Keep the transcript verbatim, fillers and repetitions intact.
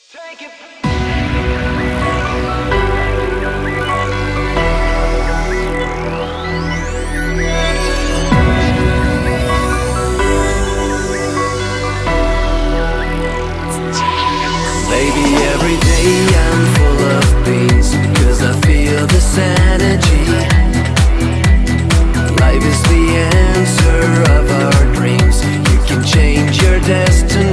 Take it. Baby, every day I'm full of peace, 'cause I feel this energy. Life is the answer of our dreams. You can change your destiny.